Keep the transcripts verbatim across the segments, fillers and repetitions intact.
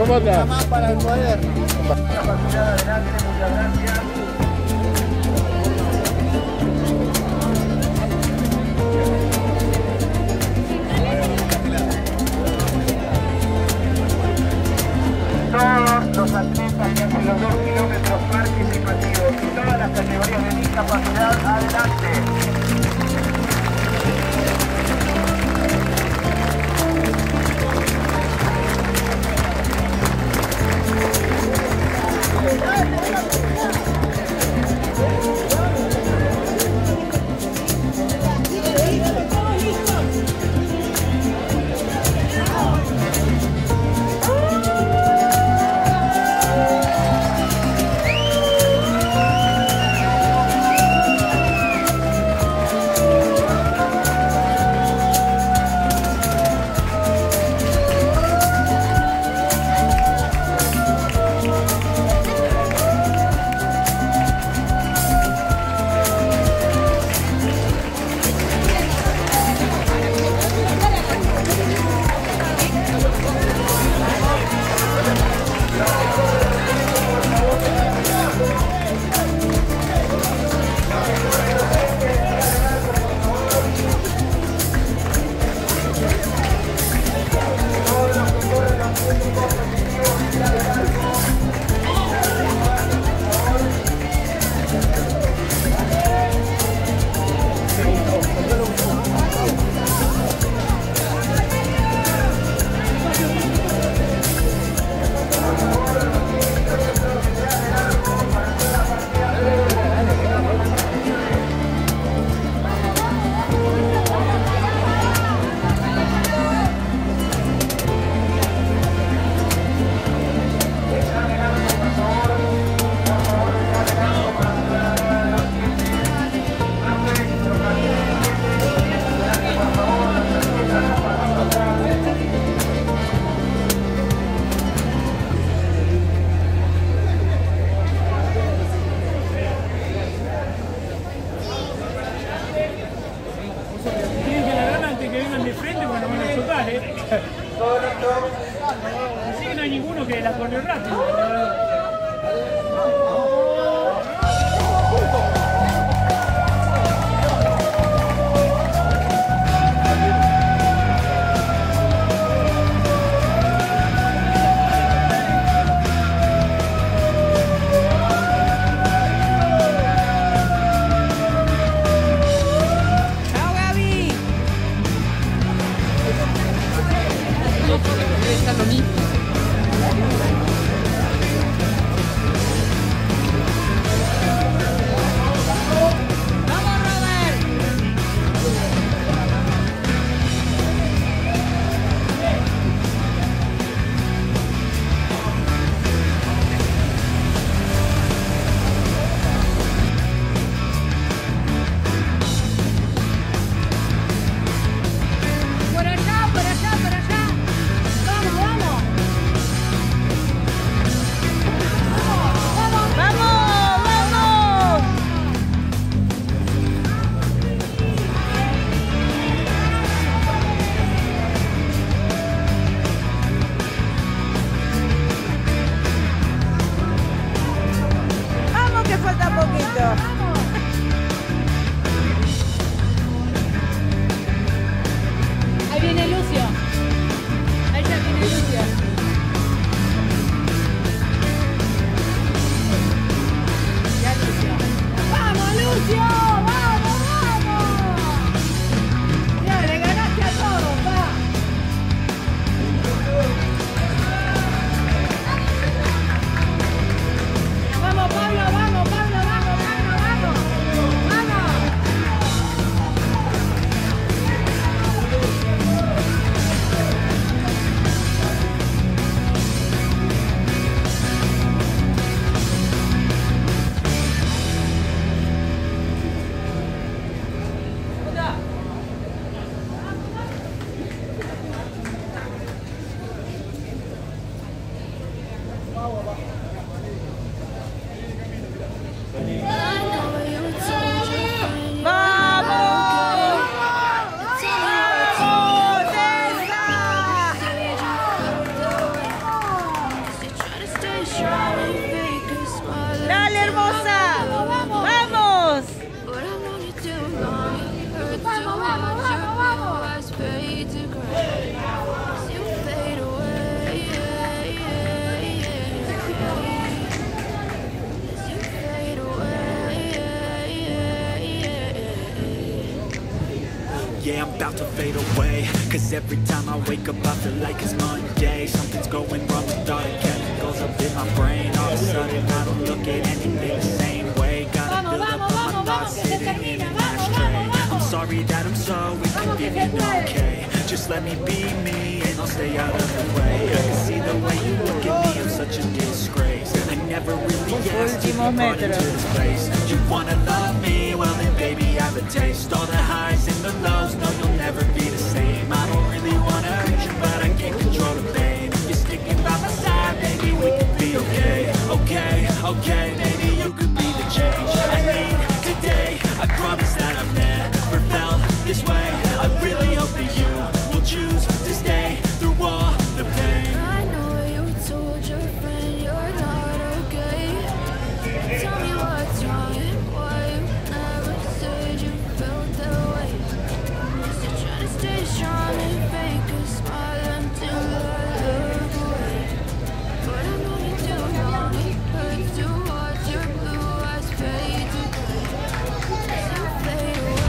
¿Cómo andás? Más para el cuaderno. Adelante, muchas gracias. Todos los atletas que hacen los dos kilómetros participativos y todas las categorías de discapacidad, adelante. Así que no hay ninguno que la corrió rápido. Está lo mismo. Vamos, vamos, vamos, vamos. Yeah, I'm about to fade away, cause every time I wake up I feel like it's Monday. Something's going wrong with all the chemicals up in my brain. All of a sudden I don't look at anything the same way. Gotta build up all my thoughts sitting in an ashtray. I'm sorry that I'm so inconvenient, okay. Just let me be me and I'll stay out of the way. I can see the way you look at me, I'm such a disgrace. I never really asked to be brought into this place. You wanna love me? Well then baby I have a taste. All the highs and the lows, no you'll never be the same. I don't really wanna hurt you but I can't control the pain. If you're sticking by my side, maybe we could be okay. Okay, okay, maybe you could be the change I need today. I promise that I've never felt this way. I really hope that you will choose to stay through all the pain. I know you told your friend you're not okay. Tell me what's wrong and why you never said you felt that way. Guess you're trying to stay strong and fake a smile until I look away. But I know you too long, it hurts to watch your blue eyes fade to gray. As you fade away.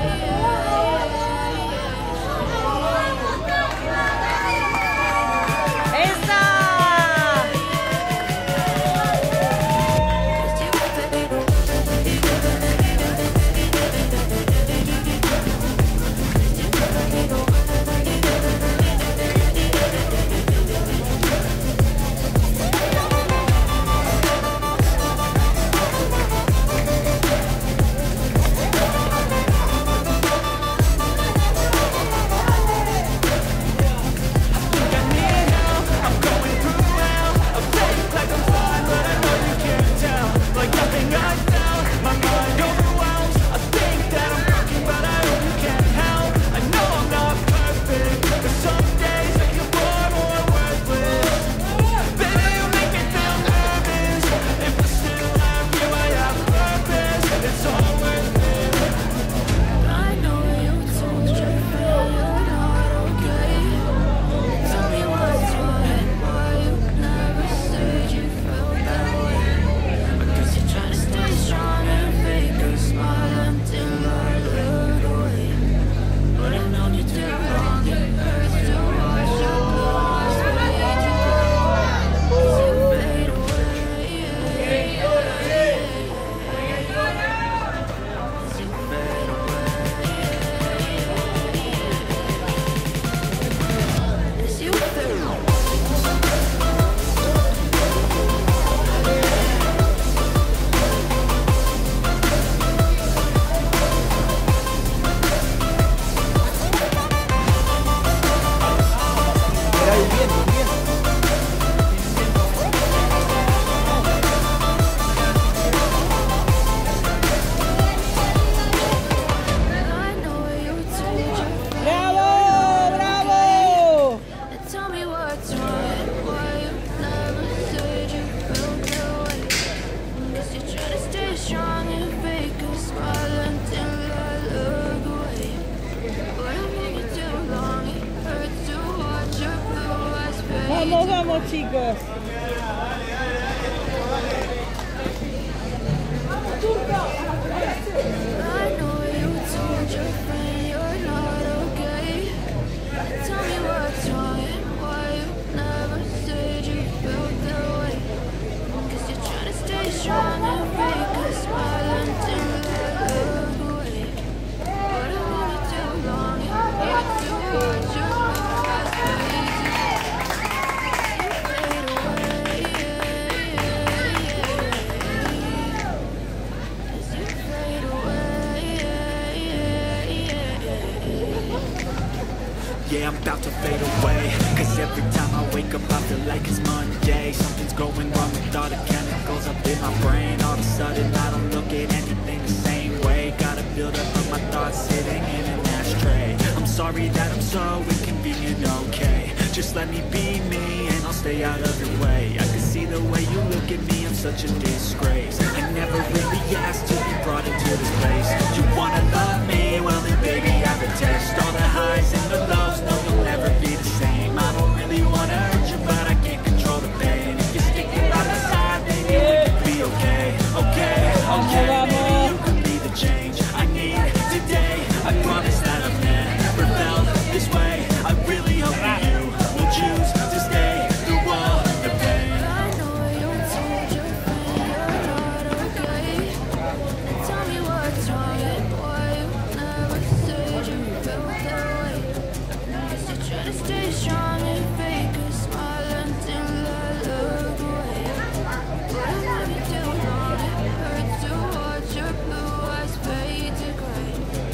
Vamos, vamos, chicos. I know you told your friend you're not okay. Tell me what's wrong and why you never said you felt that way. Guess you're trying to stay strong and fake a smile until I look away. But I wanted too long and hurt to watch your eyes fade. Yeah, I'm about to fade away, cause every time I wake up I feel like it's Monday. Something's going wrong with all the chemicals up in my brain. All of a sudden I don't look at anything the same way. Gotta build up of my thoughts sitting in an ashtray. I'm sorry that I'm so inconvenient, okay. Just let me be me and I'll stay out of your way. I can see the way you look at me, I'm such a disgrace. I never really asked to be brought into this place. You wanna love me? Well then baby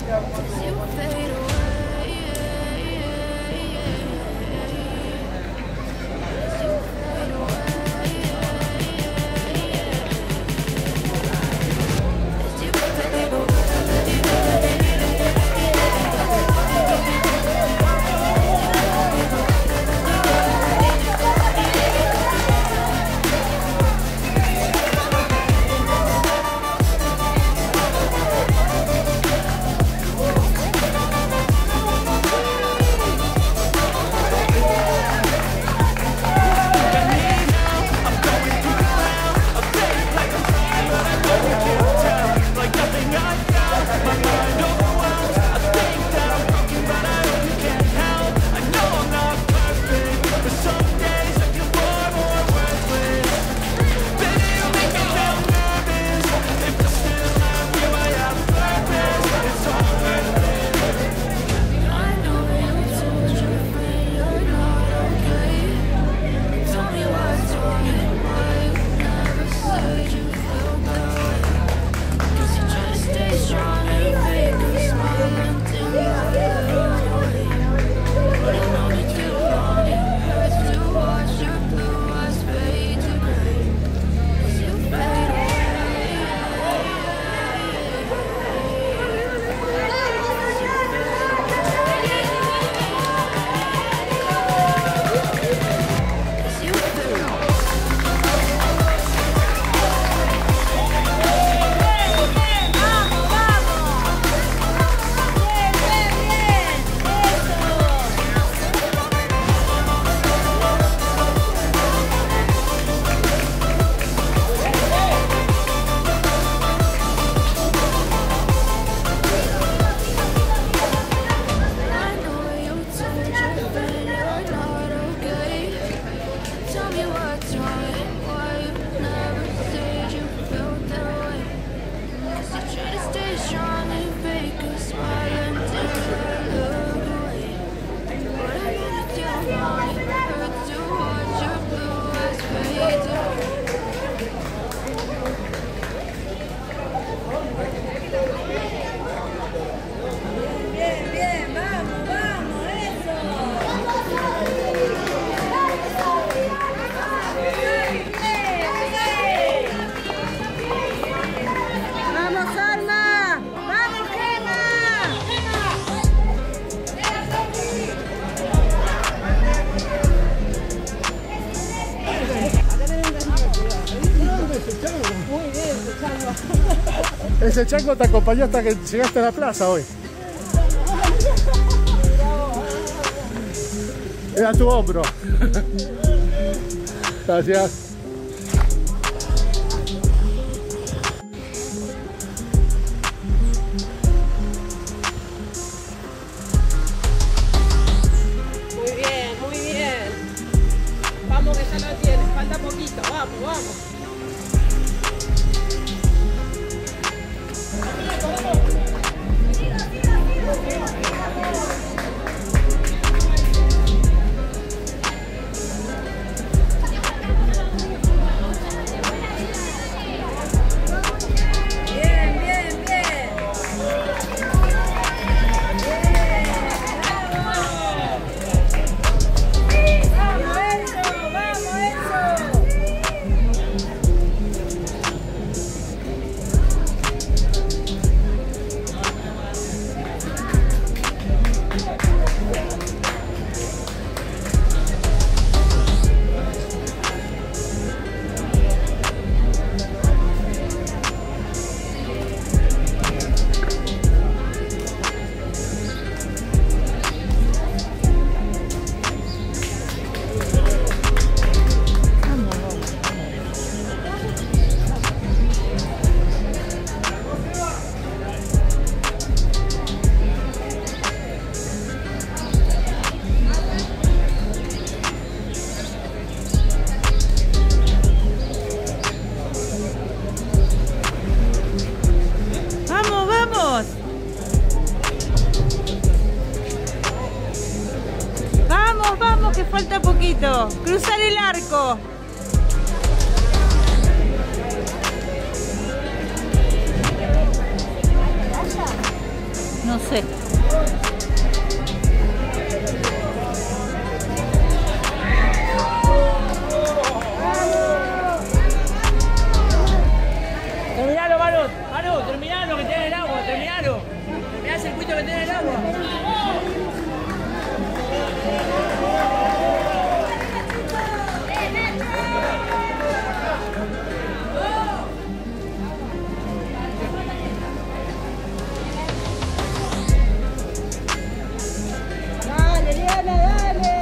Ese chango te acompañó hasta que llegaste a la plaza hoy. Era tu hombro. Gracias. Muy bien, muy bien. Vamos que ya lo tienes, falta poquito, vamos, vamos. Vamos, vamos, que falta poquito. Cruzar el arco. No sé. Terminalo, Manu, Manu, terminalo que tiene el agua, terminalo. Mirá el circuito que tiene el agua. Dale, Diana, dale.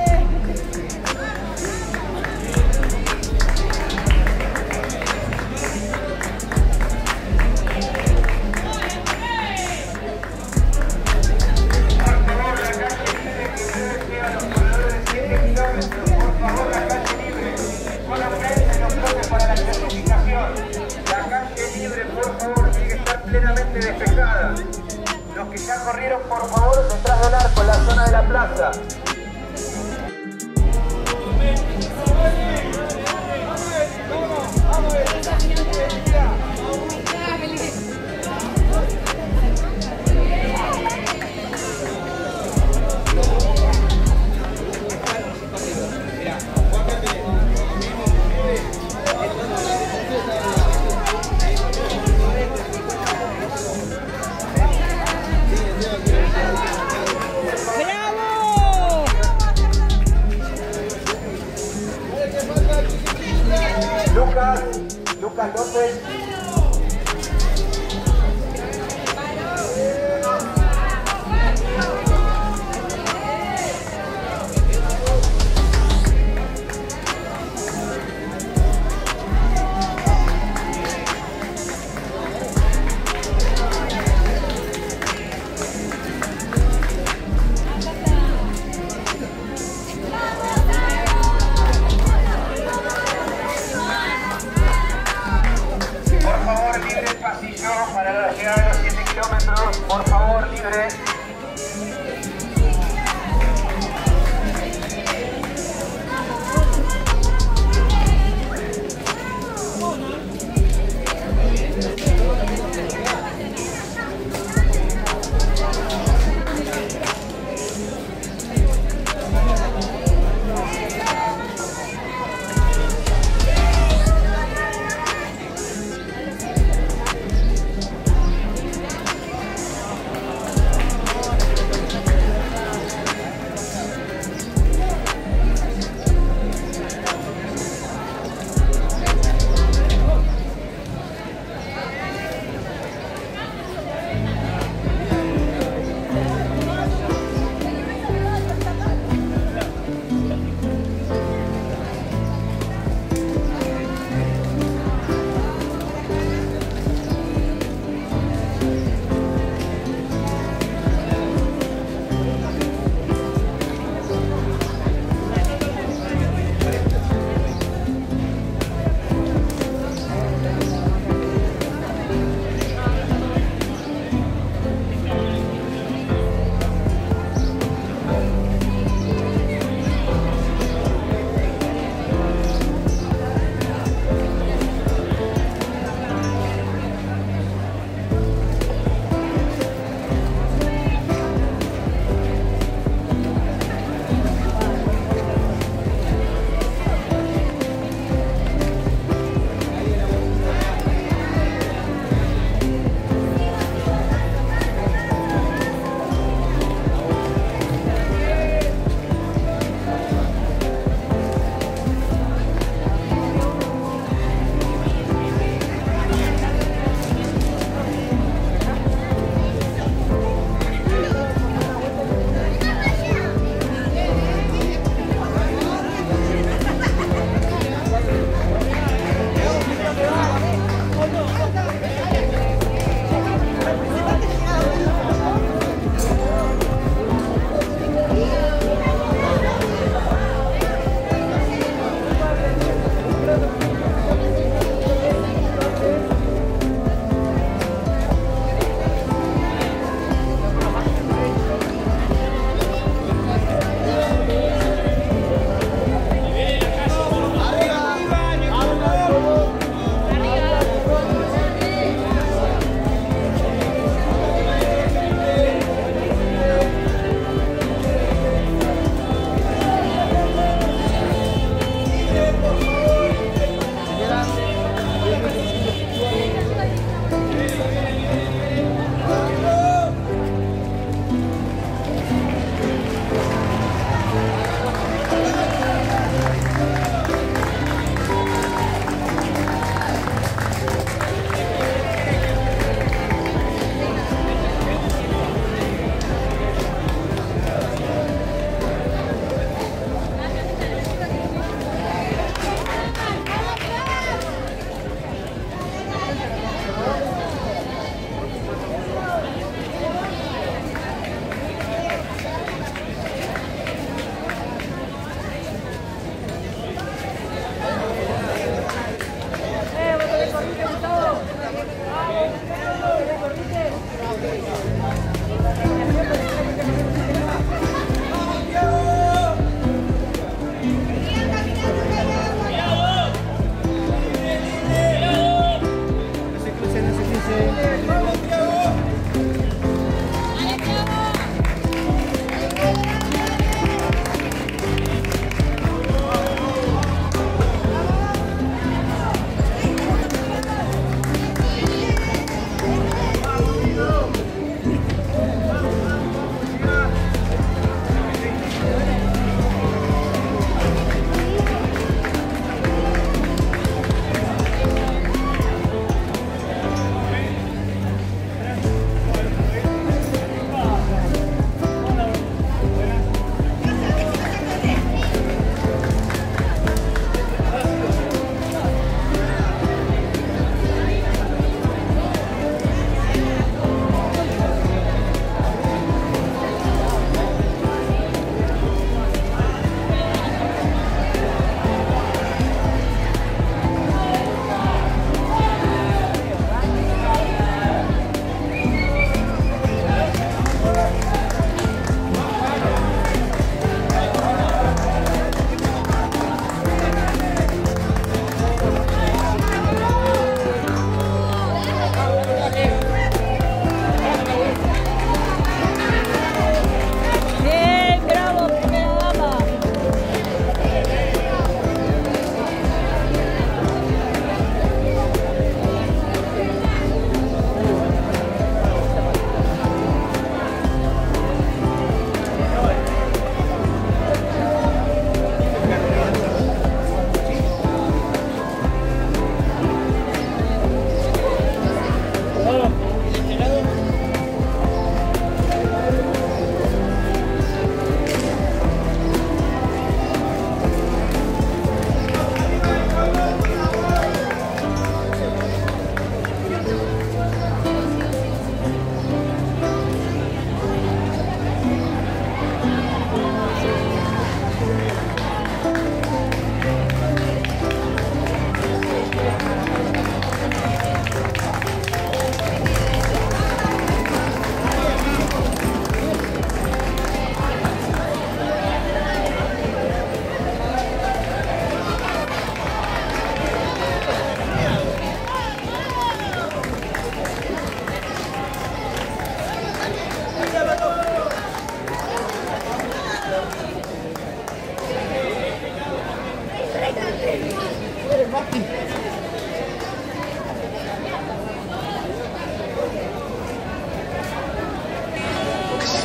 Despejada. Los que ya corrieron, por favor, detrás del arco, en la zona de la plaza. ¡Bravo!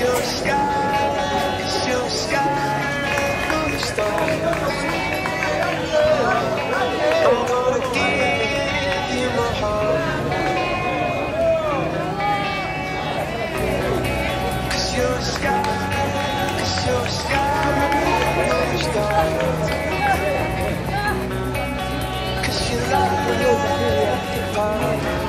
your sky, it's your sky, full of stars. I'm gonna give you my heart. Cause you're a sky, cause you're a sky, full of stars. Cause you light the path.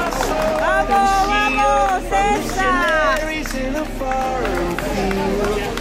¡Vamos, vamos, César! In a foreign field.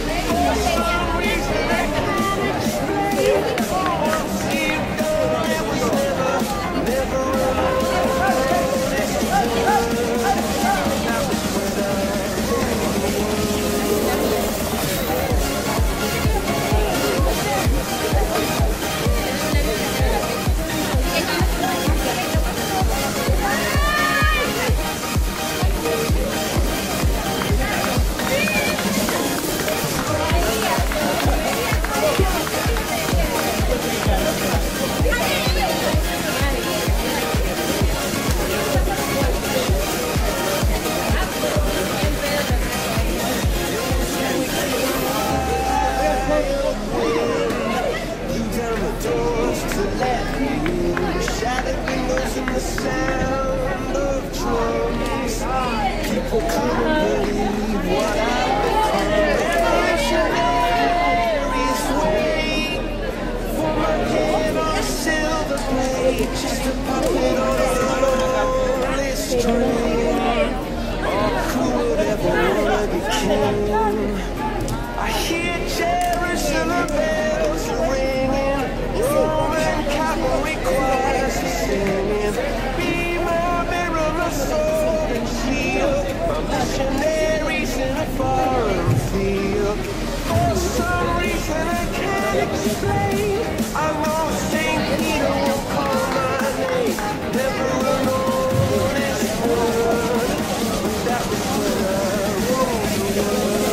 plate just to pop it on a lonely string. Oh, who would ever wanna be king? I hear Jerusalem bells ringing, Roman cavalry choirs are singing. Be my mirror, my sword and shield, my missionaries in a foreign field. For some reason I can't explain, I know Saint Peter will call my name. Never alone is one. That was when I rose again.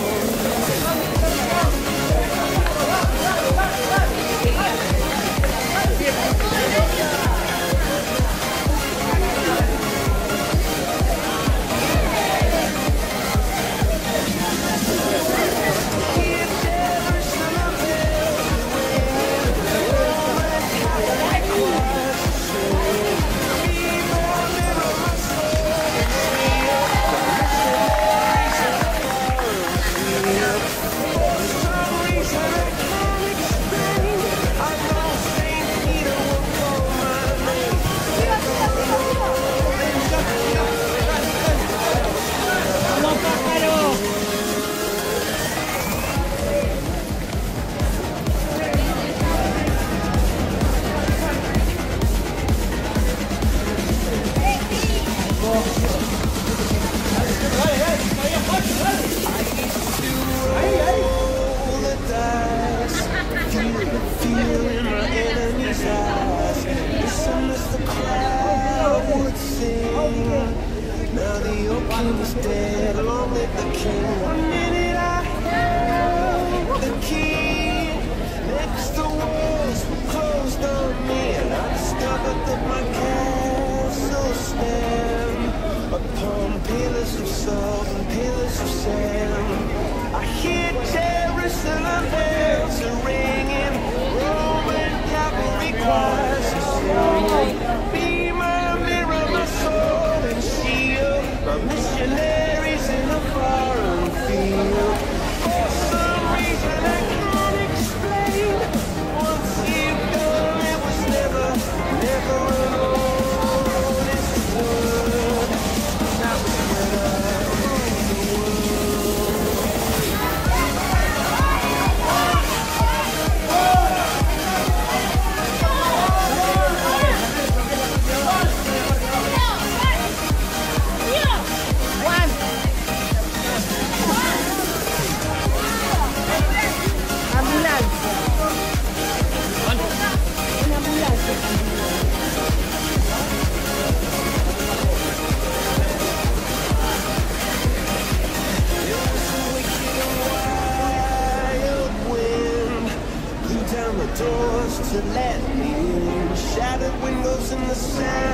To let me in, shattered windows and the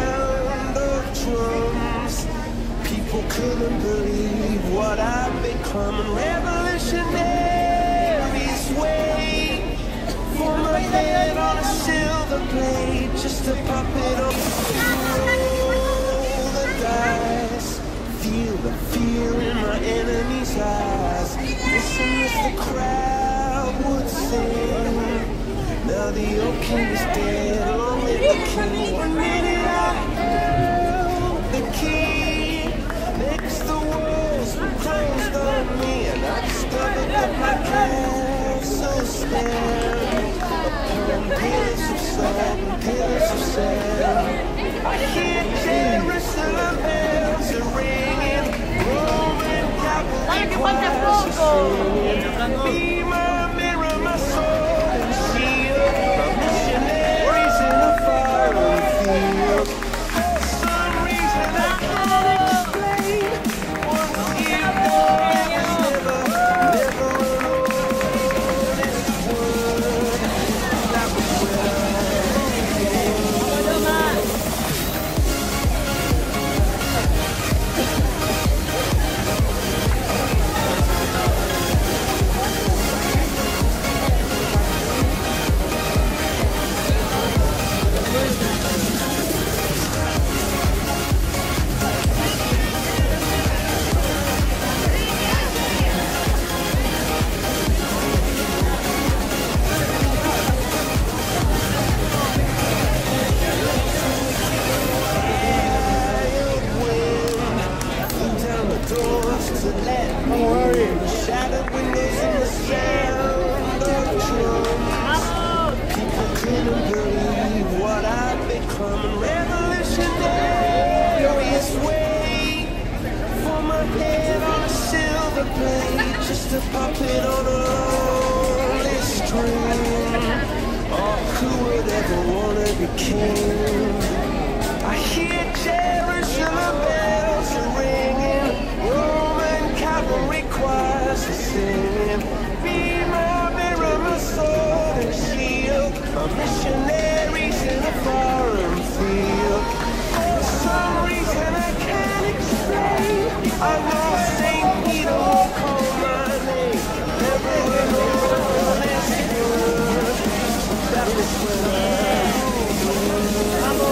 sound of drums. People couldn't believe what I'd become, and revolutionaries wait for my head on a silver plate just to pop it on. Roll the dice, feel the fear in my enemy's eyes. Listen as the crowd would sing. Now the old king is dead, long live the king. One minute I held the key, next the walls were closed on me, and I discovered that my castle stand upon pillars of salt and pillars of sand. I hear Jerusalem bells are ringing, Roman cavalry choirs are singing. Be my mirror, my sword and shield, my missionaries in a foreign field. For some reason I can't explain, once you know it was never, never alone in this world. That was when I come and revolutionaries wait for my head on a silver plate, just a puppet on a lonely string. Oh, who would ever wanna be king? I hear Jerusalem bells are ringing, Roman cavalry choirs are singing. Be my mirror, my sword and shield, my missionaries in a foreign field. For some reason I can't explain, I know Saint Peter will call my name. Everywhere the world is good, that was when I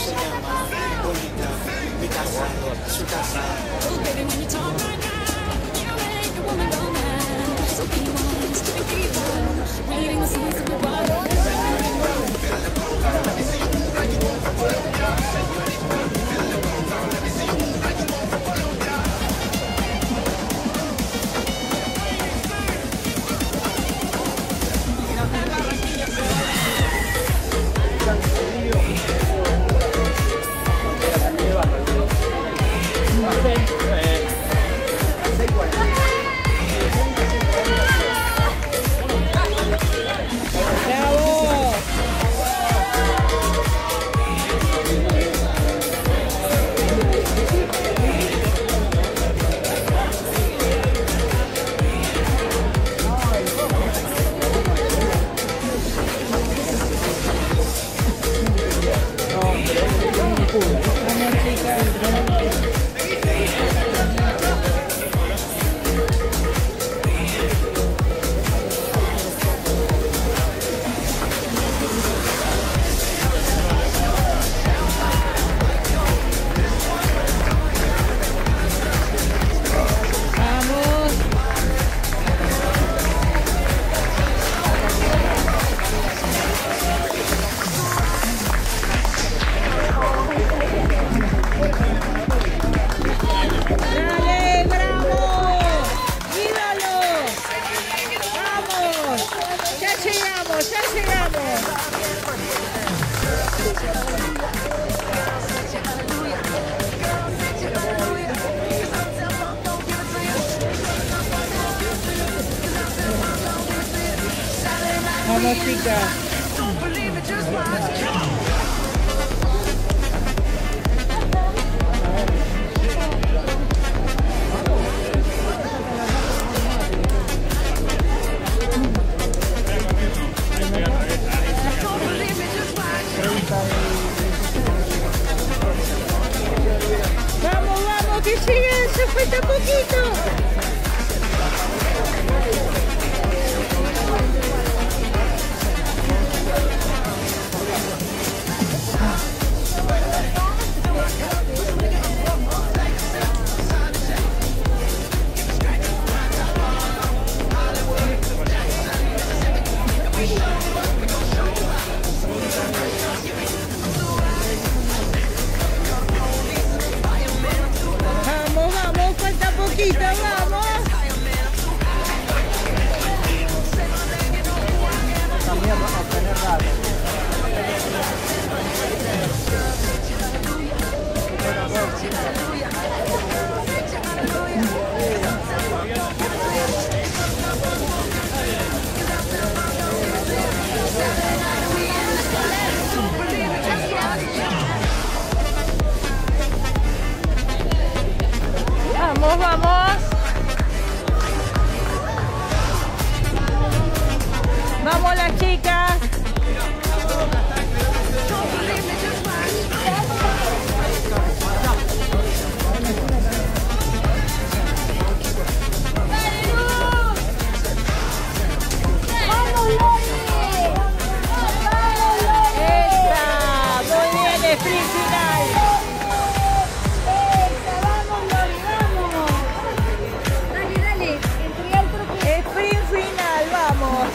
se llama bonita, mi casa, su casa. Oh, baby, when you talk right now, you make a woman go mad. So be honest, be honest, reading the signs of your body. Vamos, chicas. Vamos, vamos, que siguen, se falta poquito. Vamos, vamos, falta poquito, vamos. También vamos a tener radio. Vamos, vamos. Vamos las chicas. Esa, muy bien, sprint final. Sprint final, vamos.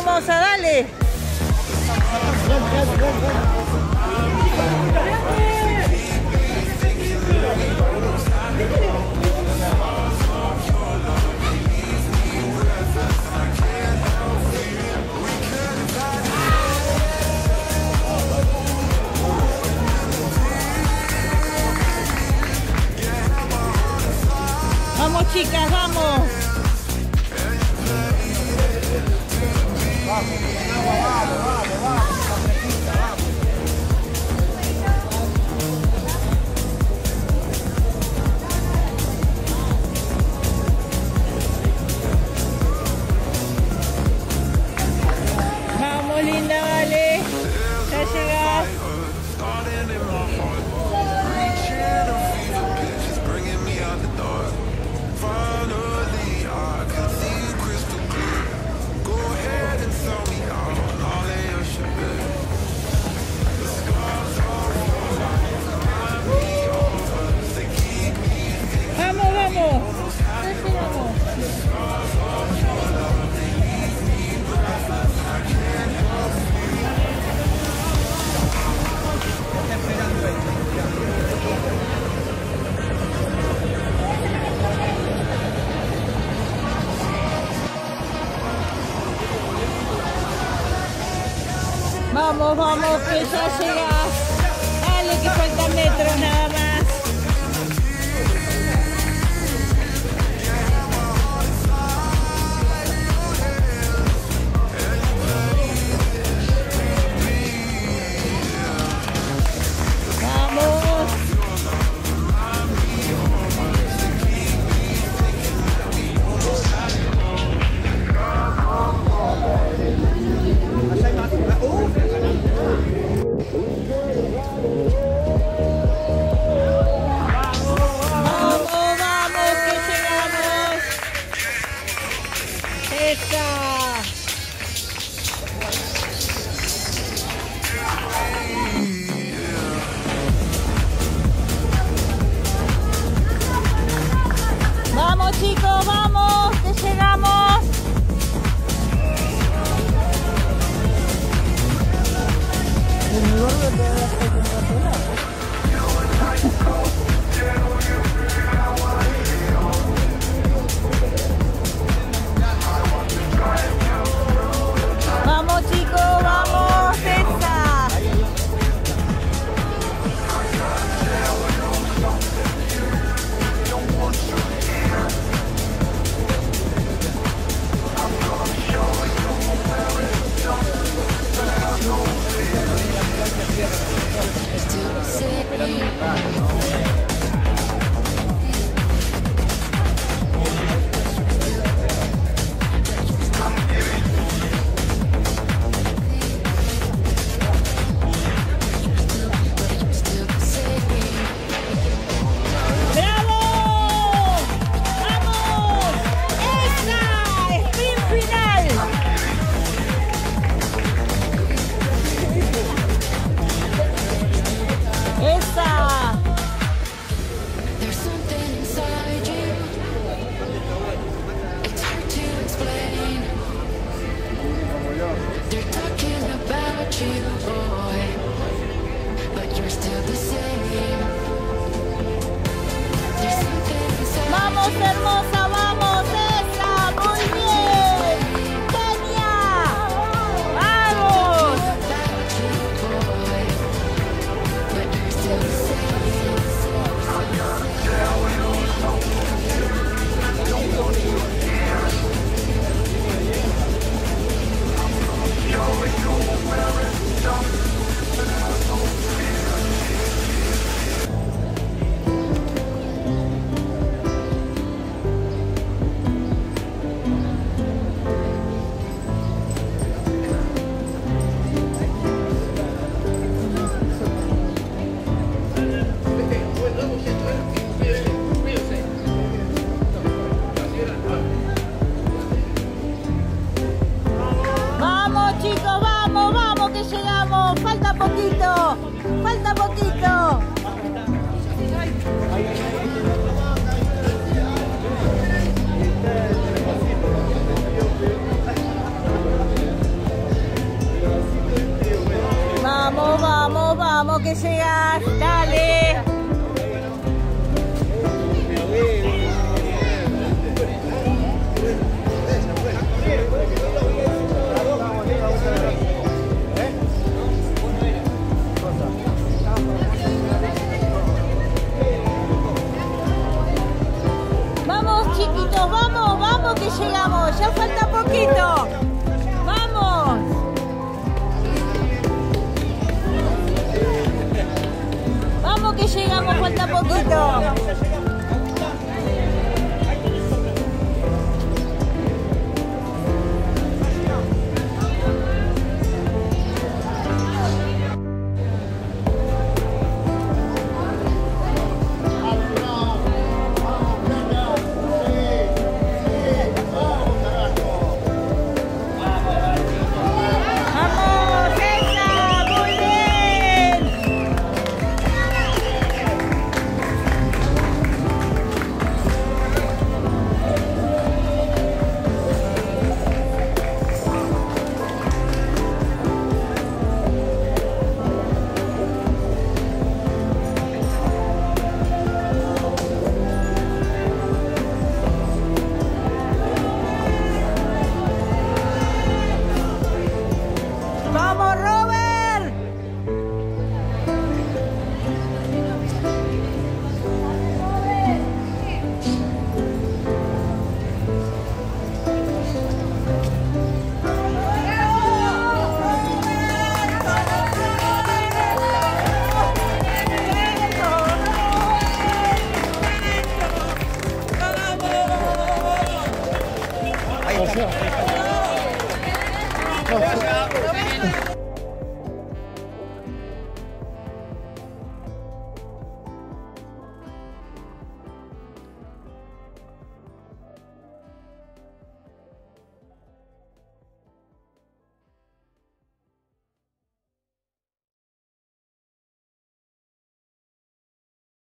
hermosa, dale. Vamos, chicas, vamos. Vamos, linda, vale. Ya llegás. Vamos, vamos. Ya llegamos. Vamos, vamos, que ya llegás. Dale, que faltan metros nada más. Vamos. Vamos, vamos, que llegamos. Esa. Vamos, chicos, vamos, que llegamos. Vamos, chicos, vamos, esa. ¡Bravo! ¡Vamos! ¡Esa! ¡Sprint final! ¡Esa! There's something inside you. It's hard to explain. They're talking about you, boy, but you're still the same. There's something inside ¡Vamos, you. hermosa! ¡Vamos, esa! ¡Muy bien! ¡Genial! ¡Vamos! About you, boy, but you're still the same. Vamos, chicos, vamos, vamos, que llegamos. Falta poquito, falta poquito. que llegas, dale. Vamos, chiquitos, vamos, vamos que llegamos, ya falta poquito. Vamos. Vamos que llegamos, falta poquito. Vamos, esa, muy bien. Vamos, Robert. O sea,